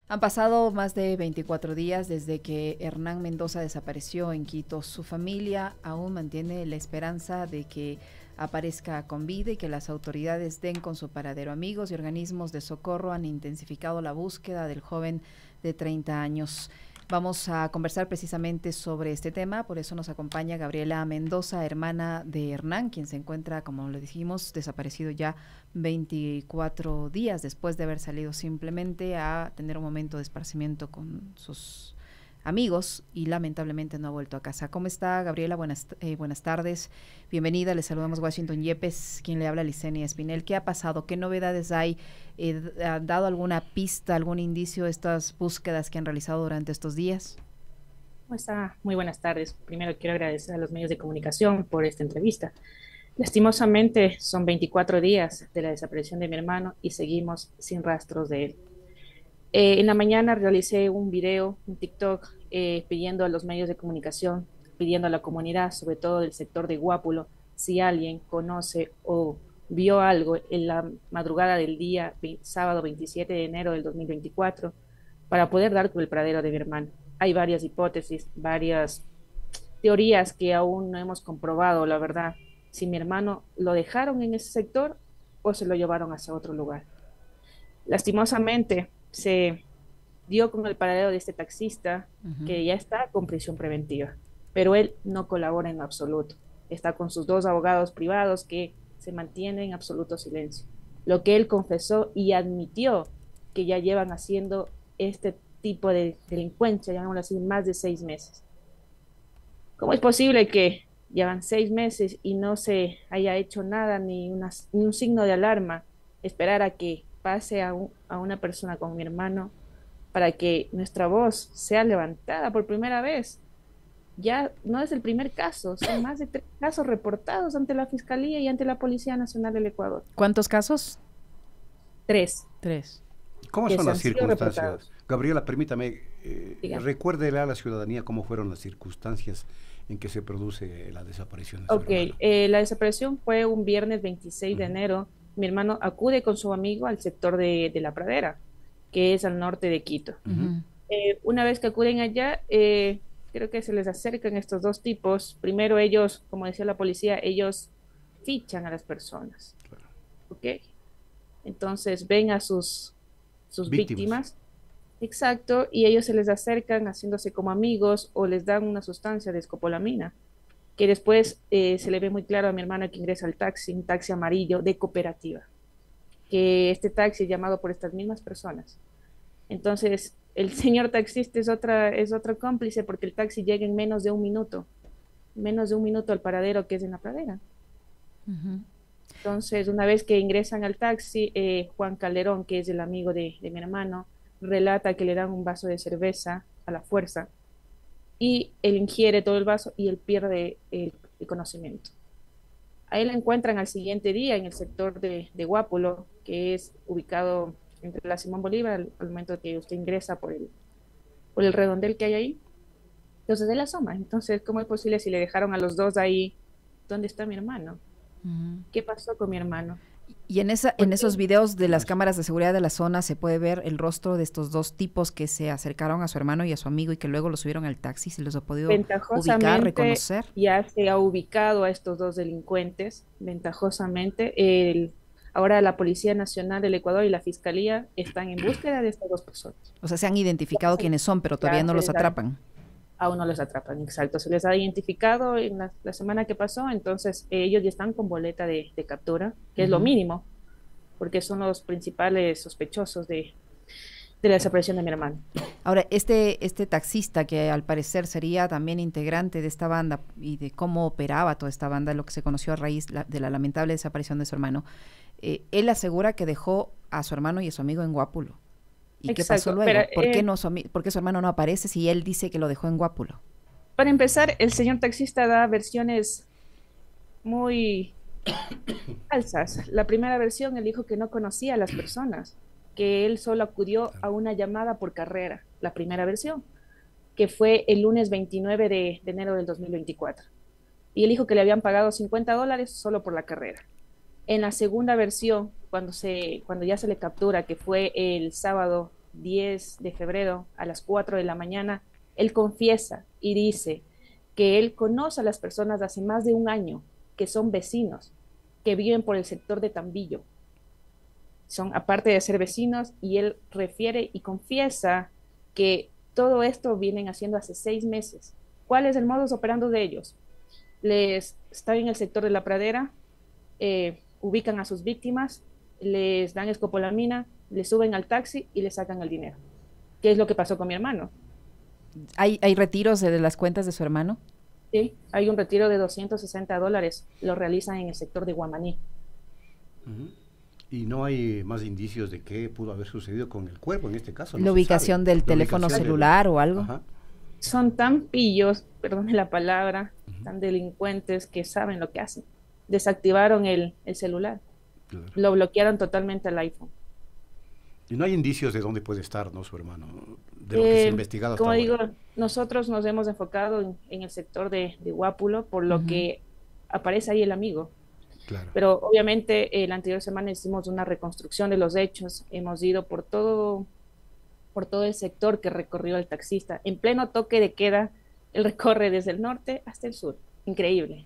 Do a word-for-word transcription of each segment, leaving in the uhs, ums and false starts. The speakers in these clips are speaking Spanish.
Han pasado más de veinticuatro días desde que Hernán Mendoza desapareció en Quito. Su familia aún mantiene la esperanza de que aparezca con vida y que las autoridades den con su paradero. Amigos y organismos de socorro han intensificado la búsqueda del joven de treinta años. Vamos a conversar precisamente sobre este tema, por eso nos acompaña Gabriela Mendoza, hermana de Hernán, quien se encuentra, como le dijimos, desaparecido ya veinticuatro días después de haber salido simplemente a tener un momento de esparcimiento con sus amigos y lamentablemente no ha vuelto a casa. ¿Cómo está, Gabriela? Buenas, eh, buenas tardes. Bienvenida, le saludamos Washington Yepes, quien le habla, Licenia Espinel. ¿Qué ha pasado? ¿Qué novedades hay? Eh, ¿Ha dado alguna pista, algún indicio de estas búsquedas que han realizado durante estos días? ¿Cómo está? Muy buenas tardes. Primero quiero agradecer a los medios de comunicación por esta entrevista. Lastimosamente son veinticuatro días de la desaparición de mi hermano y seguimos sin rastros de él. Eh, en la mañana realicé un video, un TikTok, eh, pidiendo a los medios de comunicación, pidiendo a la comunidad, sobre todo del sector de Guápulo, si alguien conoce o vio algo en la madrugada del día sábado veintisiete de enero del dos mil veinticuatro, para poder dar con el paradero de mi hermano. Hay varias hipótesis, varias teorías que aún no hemos comprobado, la verdad, si mi hermano lo dejaron en ese sector o se lo llevaron hacia otro lugar. Lastimosamente, se dio con el paradero de este taxista Uh-huh. que ya está con prisión preventiva, pero él no colabora en absoluto. Está con sus dos abogados privados que se mantienen en absoluto silencio. Lo que él confesó y admitió que ya llevan haciendo este tipo de delincuencia, llamémoslo así, más de seis meses. ¿Cómo es posible que llevan seis meses y no se haya hecho nada, ni, una, ni un signo de alarma, esperar a que pase a, un, a una persona con mi hermano para que nuestra voz sea levantada por primera vez? Ya no es el primer caso, son más de tres casos reportados ante la Fiscalía y ante la Policía Nacional del Ecuador. ¿Cuántos casos? Tres Tres. ¿Cómo que son se las han sido circunstancias? reportados. Gabriela, permítame, eh, Diga. recuérdele a la ciudadanía cómo fueron las circunstancias en que se produce la desaparición de su Ok, hermano. eh, la desaparición fue un viernes veintiséis de Ujú. enero. Mi hermano acude con su amigo al sector de, de La Pradera, que es al norte de Quito. Ujú. Uh-huh. Eh, una vez que acuden allá, eh, creo que se les acercan estos dos tipos. Primero ellos, como decía la policía, ellos fichan a las personas, Claro. ¿ok? Entonces ven a sus, sus Víctimas. víctimas, exacto, y ellos se les acercan haciéndose como amigos o les dan una sustancia de escopolamina, que después eh, se le ve muy claro a mi hermano que ingresa al taxi, un taxi amarillo de cooperativa, que este taxi es llamado por estas mismas personas. Entonces, el señor taxista es otra, es otro cómplice porque el taxi llega en menos de un minuto, menos de un minuto al paradero que es en la pradera. Uh-huh. Entonces, una vez que ingresan al taxi, eh, Juan Calderón, que es el amigo de, de mi hermano, relata que le dan un vaso de cerveza a la fuerza y él ingiere todo el vaso y él pierde el, el conocimiento. A él lo encuentran al siguiente día en el sector de, de Guápulo, que es ubicado entre la Simón Bolívar, al, al momento que usted ingresa por el, por el redondel que hay ahí. Entonces él asoma. Entonces, ¿cómo es posible si le dejaron a los dos ahí? ¿Dónde está mi hermano? Uh-huh. ¿Qué pasó con mi hermano? Y en, esa, en esos Porque videos de las Las- cámaras de seguridad de la zona se puede ver el rostro de estos dos tipos que se acercaron a su hermano y a su amigo y que luego los subieron al taxi. ¿Se los ha podido ubicar, ventajosamente reconocer? ya se ha ubicado a estos dos delincuentes, ventajosamente. El, ahora la Policía Nacional del Ecuador y la Fiscalía están en búsqueda de estas dos personas. O sea, se han Ya identificado se, quiénes son, pero todavía ya no se los les ha, atrapan. aún no los atrapan, exacto. Se les ha identificado en la, la semana que pasó, entonces eh, ellos ya están con boleta de, de captura, que es lo Uh-huh. mínimo, porque son los principales sospechosos de, de la desaparición de mi hermano. Ahora, este, este taxista que al parecer sería también integrante de esta banda y de cómo operaba toda esta banda, lo que se conoció a raíz la, de la lamentable desaparición de su hermano, eh, él asegura que dejó a su hermano y a su amigo en Guápulo. ¿Y qué pasó Exacto, pero luego? ¿Por qué, eh, no su, por qué su hermano no aparece si él dice que lo dejó en Guápulo? para empezar, el señor taxista da versiones muy falsas. La primera versión, él dijo que no conocía a las personas, que él solo acudió claro. a una llamada por carrera, la primera versión, que fue el lunes veintinueve de, de enero del dos mil veinticuatro. Y él dijo que le habían pagado cincuenta dólares solo por la carrera. En la segunda versión, cuando, se, cuando ya se le captura, que fue el sábado diez de febrero a las cuatro de la mañana, él confiesa y dice que él conoce a las personas de hace más de un año, que son vecinos, que viven por el sector de Tambillo. Son, aparte de ser vecinos, y él refiere y confiesa que todo esto vienen haciendo hace seis meses. ¿Cuál es el modus operandi de ellos? Les están en el sector de la pradera, eh, ubican a sus víctimas, les dan escopolamina, les suben al taxi y les sacan el dinero. ¿Qué es lo que pasó con mi hermano? ¿Hay, hay retiros de las cuentas de su hermano? Sí, hay un retiro de doscientos sesenta dólares, lo realizan en el sector de Guamaní. Uh-huh. Y no hay más indicios de qué pudo haber sucedido con el cuerpo en este caso. No la ubicación del la teléfono ubicación celular del... o algo. Ajá. Son tan pillos, perdón la palabra, uh-huh. tan delincuentes que saben lo que hacen. Desactivaron el, el celular, claro. Lo bloquearon totalmente al iPhone. Y no hay indicios de dónde puede estar, ¿no, su hermano? De lo que eh, se ha investigado hasta Como ahora. digo, nosotros nos hemos enfocado en, en el sector de, de Guápulo, por lo uh-huh. que aparece ahí el amigo. Claro. Pero obviamente eh, la anterior semana hicimos una reconstrucción de los hechos, hemos ido por todo, por todo el sector que recorrió el taxista. En pleno toque de queda, él recorre desde el norte hasta el sur. Increíble.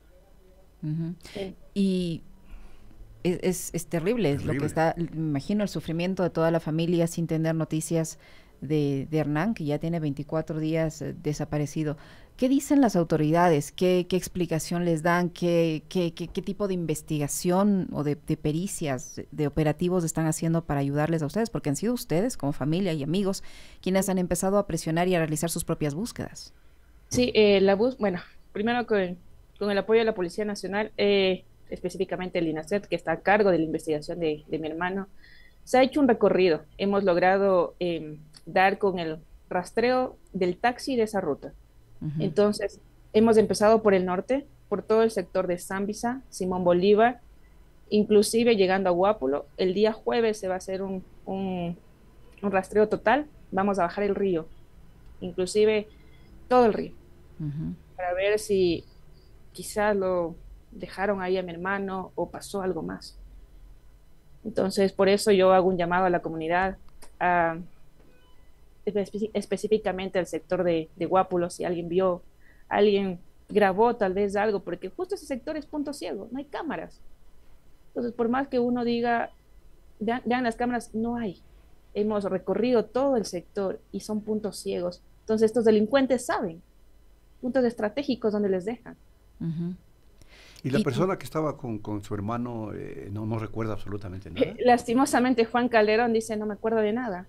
Uh-huh. Sí. Y es, es, es terrible, terrible lo que está, me imagino el sufrimiento de toda la familia sin tener noticias de, de Hernán, que ya tiene veinticuatro días eh, desaparecido. ¿Qué dicen las autoridades? ¿Qué, qué explicación les dan? ¿Qué, qué, qué, qué tipo de investigación o de, de pericias, de, de operativos están haciendo para ayudarles a ustedes? Porque han sido ustedes, como familia y amigos, quienes han empezado a presionar y a realizar sus propias búsquedas. Sí, eh, la bus bueno, primero con, con el apoyo de la Policía Nacional, eh, específicamente el INACET, que está a cargo de la investigación de, de mi hermano, se ha hecho un recorrido. Hemos logrado eh, dar con el rastreo del taxi de esa ruta. Uh-huh. Entonces, hemos empezado por el norte, por todo el sector de Zambisa, Simón Bolívar, inclusive llegando a Guápulo. El día jueves se va a hacer un, un, un rastreo total, vamos a bajar el río, inclusive todo el río, uh-huh. para ver si quizás lo dejaron ahí a mi hermano o pasó algo más. Entonces, por eso yo hago un llamado a la comunidad, a Espe- específicamente al sector de, de Guápulo, si alguien vio, alguien grabó tal vez algo, porque justo ese sector es punto ciego, no hay cámaras. Entonces, por más que uno diga, vean, vean las cámaras, no hay. Hemos recorrido todo el sector y son puntos ciegos. Entonces, estos delincuentes saben, puntos estratégicos donde les dejan. Uh-huh. ¿Y la y, persona que estaba con, con su hermano eh, no, no recuerda absolutamente nada? Eh, lastimosamente, Juan Calderón dice, no me acuerdo de nada.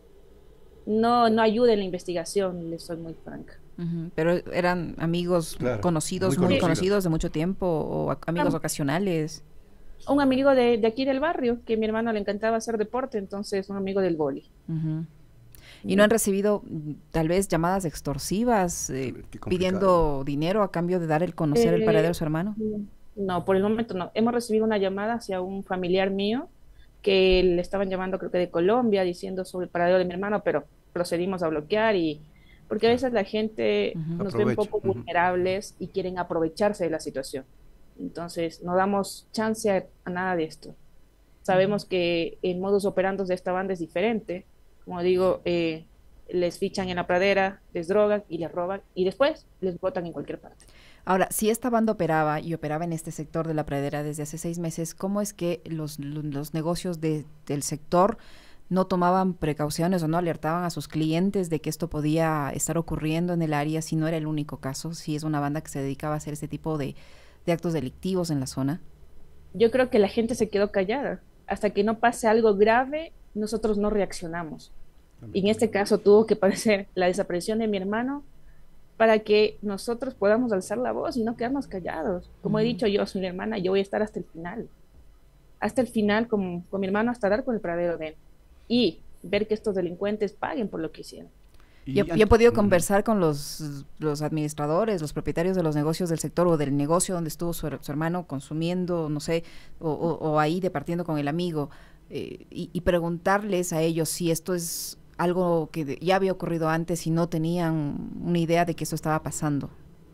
No, no ayuda en la investigación, le soy muy franca. Uh-huh. Pero eran amigos claro, conocidos, muy, muy conocidos. conocidos de mucho tiempo, o a, amigos ah, ocasionales. Un amigo de, de aquí del barrio, que a mi hermano le encantaba hacer deporte, entonces un amigo del vóley. Uh-huh. ¿Y no han recibido tal vez llamadas extorsivas eh, pidiendo dinero a cambio de dar el conocer eh, el paradero de su hermano? No, por el momento no. Hemos recibido una llamada hacia un familiar mío que le estaban llamando creo que de Colombia diciendo sobre el paradero de mi hermano, pero procedimos a bloquear y porque a veces la gente uh-huh. nos Aprovecho. ve un poco uh-huh. vulnerables y quieren aprovecharse de la situación. Entonces no damos chance a, a nada de esto. Sabemos uh-huh. que el modus operandi de esta banda es diferente. Como digo, eh, les fichan en la pradera, les drogan y les roban y después les botan en cualquier parte. Ahora, si esta banda operaba y operaba en este sector de la pradera desde hace seis meses, ¿cómo es que los, los negocios de, del sector no tomaban precauciones o no alertaban a sus clientes de que esto podía estar ocurriendo en el área si no era el único caso, si es una banda que se dedicaba a hacer este tipo de, de actos delictivos en la zona? Yo creo que la gente se quedó callada. Hasta que no pase algo grave, nosotros no reaccionamos. Y en este caso tuvo que padecer la desaparición de mi hermano para que nosotros podamos alzar la voz y no quedarnos callados. Como uh-huh. he dicho, yo soy la hermana, yo voy a estar hasta el final. Hasta el final con, con mi hermano, hasta dar con el paradero de él. Y ver que estos delincuentes paguen por lo que hicieron. ¿Y he, he podido conversar con los, los administradores, los propietarios de los negocios del sector o del negocio donde estuvo su, su hermano consumiendo, no sé, o, o, o ahí departiendo con el amigo, eh, y, y preguntarles a ellos si esto es algo que ya había ocurrido antes y no tenían una idea de que eso estaba pasando?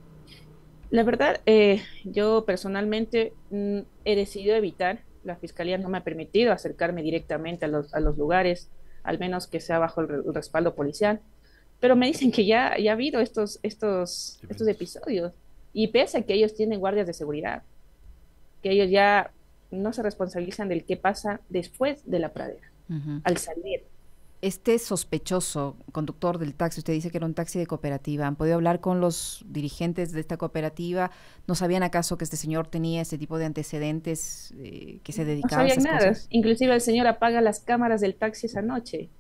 La verdad, eh, yo personalmente mm, he decidido evitar. La fiscalía no me ha permitido acercarme directamente a los, a los lugares. al menos que sea bajo el, el respaldo policial. Pero me dicen que ya, ya ha habido estos, estos, estos episodios, y pese a que ellos tienen guardias de seguridad, que ellos ya no se responsabilizan del qué pasa después de la pradera, uh-huh. al salir. Este sospechoso conductor del taxi, usted dice que era un taxi de cooperativa, ¿han podido hablar con los dirigentes de esta cooperativa? ¿No sabían acaso que este señor tenía este tipo de antecedentes, eh, que se dedicaba no a esas nada. cosas? Inclusive el señor apaga las cámaras del taxi esa noche.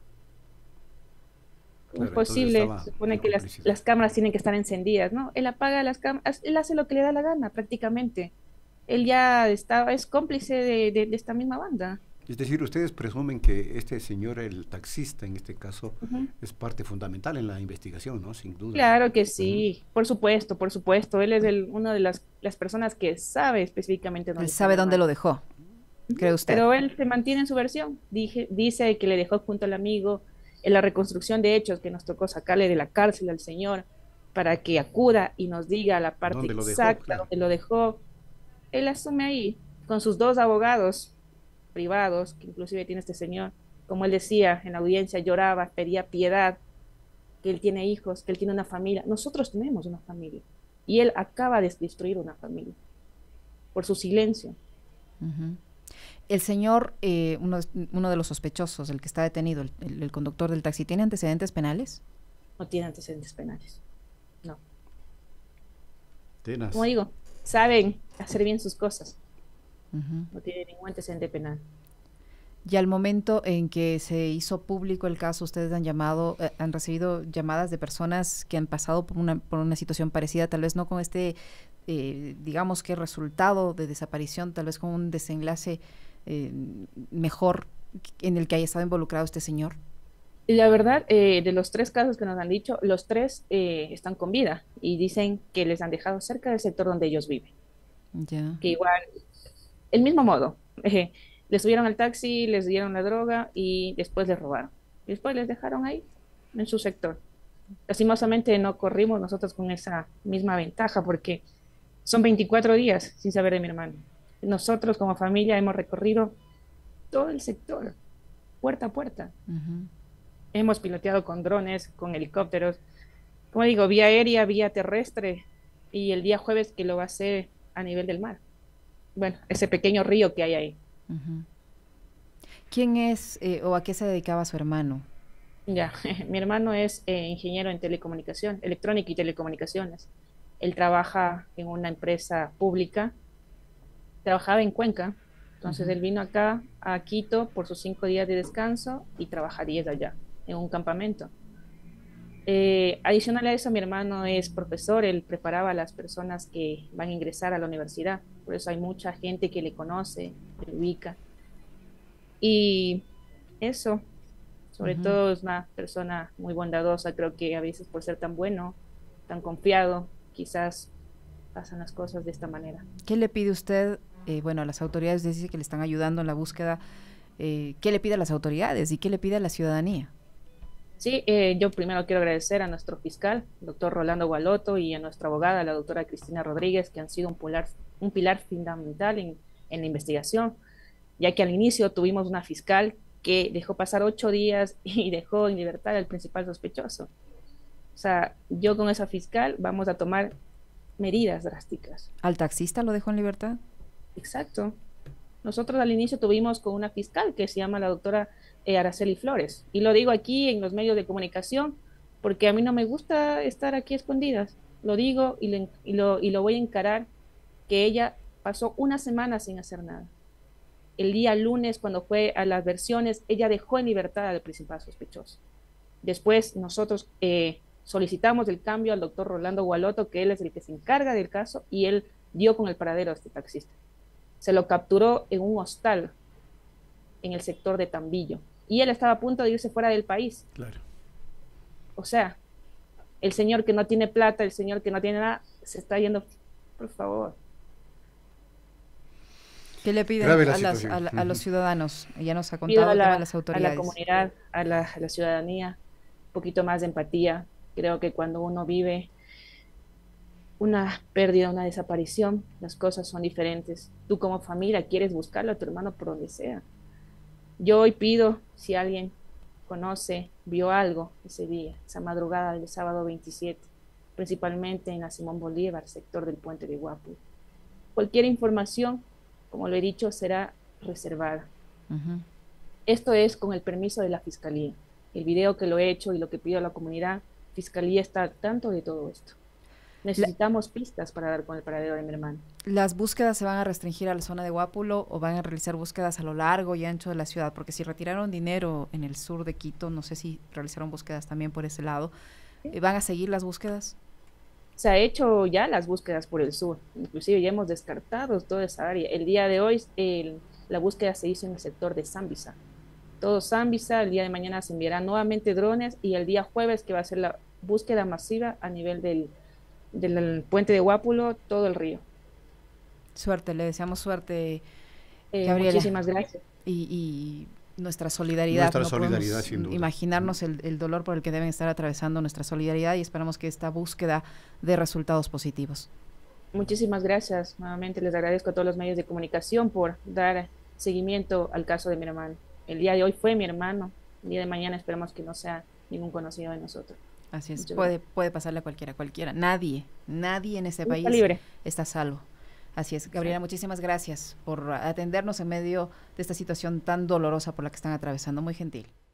¿Cómo es posible? Se supone que las, las cámaras tienen que estar encendidas, ¿no? Él apaga las cámaras, él hace lo que le da la gana prácticamente. Él ya está, es cómplice de, de, de esta misma banda. Es decir, ustedes presumen que este señor, el taxista en este caso, uh-huh. es parte fundamental en la investigación, ¿no? Sin duda. Claro que sí, uh-huh. por supuesto, por supuesto. Él es el, una de las, las personas que sabe específicamente dónde. Él sabe dónde lo dejó, ¿cree usted? Pero él se mantiene en su versión. Dije, dice que le dejó junto al amigo en la reconstrucción de hechos, que nos tocó sacarle de la cárcel al señor para que acuda y nos diga la parte ¿Dónde exacta dejó? Claro. Donde lo dejó. Él asume ahí con sus dos abogados privados, que inclusive tiene este señor, como él decía en la audiencia, lloraba, pedía piedad, que él tiene hijos, que él tiene una familia. Nosotros tenemos una familia y él acaba de destruir una familia por su silencio. Uh-huh. El señor, eh, uno, uno de los sospechosos, el que está detenido, el, el, el conductor del taxi, ¿tiene antecedentes penales? No tiene antecedentes penales, no. Tenas. Como digo, saben hacer bien sus cosas. Uh-huh. No tiene ningún antecedente penal. Y al momento en que se hizo público el caso, ustedes han llamado, eh, han recibido llamadas de personas que han pasado por una, por una situación parecida, tal vez no con este, eh, digamos que resultado de desaparición, tal vez con un desenlace eh, mejor en el que haya estado involucrado este señor. La verdad, eh, de los tres casos que nos han dicho, los tres eh, están con vida y dicen que les han dejado cerca del sector donde ellos viven. Ya. Que igual, el mismo modo, eh, les subieron al taxi, les dieron la droga y después les robaron. Y después les dejaron ahí, en su sector. Lastimosamente no corrimos nosotros con esa misma ventaja porque son veinticuatro días sin saber de mi hermano. Nosotros como familia hemos recorrido todo el sector, puerta a puerta. Uh-huh. Hemos piloteado con drones, con helicópteros, como digo, vía aérea, vía terrestre, y el día jueves que lo va a hacer a nivel del mar. Bueno, ese pequeño río que hay ahí. Uh-huh. ¿Quién es eh, o a qué se dedicaba su hermano? Ya, mi hermano es eh, ingeniero en telecomunicación, electrónica y telecomunicaciones. Él trabaja en una empresa pública, trabajaba en Cuenca, entonces uh-huh. él vino acá a Quito por sus cinco días de descanso y trabaja diez allá, en un campamento. Eh, adicional a eso, mi hermano es profesor, él preparaba a las personas que van a ingresar a la universidad, por eso hay mucha gente que le conoce, que le ubica. Y eso, sobre uh-huh. todo es una persona muy bondadosa, creo que a veces por ser tan bueno, tan confiado, quizás pasan las cosas de esta manera. ¿Qué le pide usted? Eh, bueno, a las autoridades dice que le están ayudando en la búsqueda. Eh, ¿Qué le pide a las autoridades y qué le pide a la ciudadanía? Sí, eh, yo primero quiero agradecer a nuestro fiscal, el doctor Rolando Gualoto, y a nuestra abogada, la doctora Cristina Rodríguez, que han sido un pilar, un pilar fundamental en, en la investigación, ya que al inicio tuvimos una fiscal que dejó pasar ocho días y dejó en libertad al principal sospechoso. O sea, yo con esa fiscal vamos a tomar medidas drásticas. ¿Al taxista lo dejó en libertad? Exacto. Nosotros al inicio tuvimos con una fiscal que se llama la doctora eh, Araceli Flores. Y lo digo aquí en los medios de comunicación porque a mí no me gusta estar aquí escondidas. Lo digo y, le, y, lo, y lo voy a encarar, que ella pasó una semana sin hacer nada. El día lunes, cuando fue a las versiones, ella dejó en libertad al principal sospechoso. Después nosotros eh, solicitamos el cambio al doctor Rolando Gualoto, que él es el que se encarga del caso, y él dio con el paradero a este taxista. Se lo capturó en un hostal en el sector de Tambillo y él estaba a punto de irse fuera del país. Claro. O sea, el señor que no tiene plata, el señor que no tiene nada, se está yendo, por favor. ¿Qué le piden a, las, a, la, a los ciudadanos? Ya nos ha contado el tema de las autoridades. A la comunidad, a la, a la ciudadanía, un poquito más de empatía. Creo que cuando uno vive una pérdida, una desaparición, las cosas son diferentes. Tú como familia quieres buscarlo a tu hermano por donde sea. Yo hoy pido, si alguien conoce, vio algo ese día, esa madrugada del sábado veintisiete, principalmente en la Simón Bolívar, sector del puente de Guápulo. Cualquier información, como lo he dicho, será reservada. Uh-huh. Esto es con el permiso de la Fiscalía. El video que lo he hecho y lo que pido a la comunidad, Fiscalía está al tanto de todo esto. Necesitamos la, pistas para dar con el paradero de mi hermano. ¿Las búsquedas se van a restringir a la zona de Guápulo o van a realizar búsquedas a lo largo y ancho de la ciudad? Porque si retiraron dinero en el sur de Quito, no sé si realizaron búsquedas también por ese lado. ¿Sí? ¿Van a seguir las búsquedas? Se ha hecho ya las búsquedas por el sur, inclusive ya hemos descartado toda esa área. El día de hoy el, la búsqueda se hizo en el sector de Zambisa. Todo Zambisa, el día de mañana se enviarán nuevamente drones y el día jueves que va a ser la búsqueda masiva a nivel del del puente de Guápulo, todo el río. Suerte, le deseamos suerte, eh, Gabriela. Muchísimas gracias. Y, y nuestra solidaridad. Nuestra no solidaridad, sin duda. Imaginarnos el, el dolor por el que deben estar atravesando, nuestra solidaridad, y esperamos que esta búsqueda dé resultados positivos. Muchísimas gracias. Nuevamente les agradezco a todos los medios de comunicación por dar seguimiento al caso de mi hermano. El día de hoy fue mi hermano. El día de mañana esperamos que no sea ningún conocido de nosotros. Así es, puede, puede pasarle a cualquiera, cualquiera. Nadie, nadie en este está país libre. Está a salvo. Así es. Gabriela, sí. Muchísimas gracias por atendernos en medio de esta situación tan dolorosa por la que están atravesando. Muy gentil.